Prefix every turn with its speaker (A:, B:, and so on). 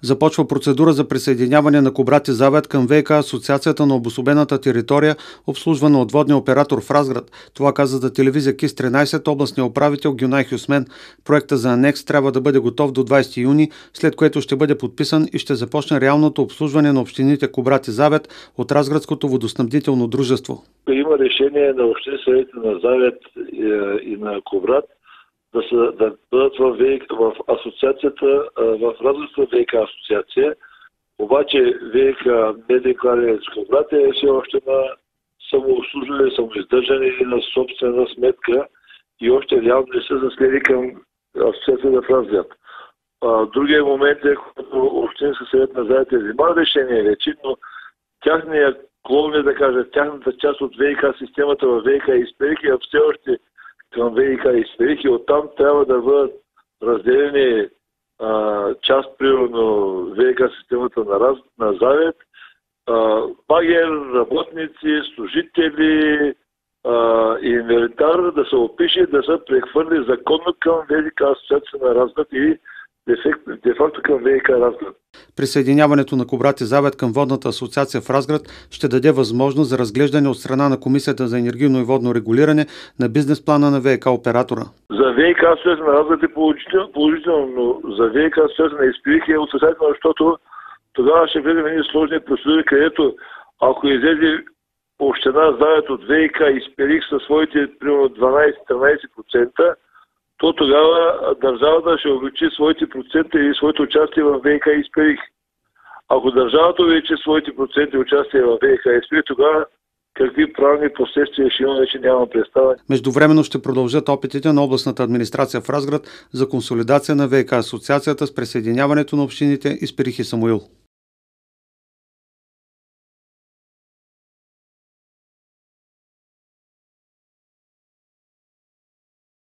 A: Започва процедура за присъединяване на Кубрат и Завет към ВиК Асоциацията на обособената територия, обслужвана от водния оператор в Разград. Това каза за телевизия КИС 13 областния управител Гюнай Хюсмен. Проектът за анекс трябва да бъде готов до 20 юни, след което ще бъде подписан и ще започне реалното обслужване на общините Кубрат и Завет от Разградското водоснабдително дружество.
B: Има решение на общини съвети на Завет и на Кубрат да бъдат в асоциацията, в Разградска ВиК асоциация. Обаче ВиК не декларира с Кубрат е все още на самообслужване, самоиздържане или на собствена сметка и още реално не са заследи към асоциацията в Разград. Другия момент е, когато общинска съвет на Завет е взимал решение вече, но тяхния клон, да кажа, тяхната част от ВиК системата в ВиК Исперих е все още към ВиК Исперих и оттам трябва да бъдат разделени част, примерно ВиК системата на Завет, багер, работници, служители и инвентар да се опише да се прехвърли законно към ВиК асоциация на Разград и де-факто към ВиК Разград.
A: Присъединяването на Кубрат и Завет към водната асоциация в Разград ще даде възможност за разглеждане от страна на Комисията за енергийно и водно регулиране на бизнес плана на ВиК оператора.
B: За ВиК асоциация на Разград е положително, но за ВиК асоциация на Исперих е отрицателно, защото тогава ще влезем едни сложни процедури, където ако излезе община Завет от ВиК Исперих със своите примерно 12-13%, то тогава държавата ще увеличи своите проценти и своето участие в ВиК Исперих. Ако държавата увеличи своите проценти участие в ВиК Исперих, тогава какви правни последствия ще има, вече няма представа.
A: Междувременно ще продължат опитите на областната администрация в Разград за консолидация на ВиК асоциацията с присъединяването на общините Исперих и Самуил.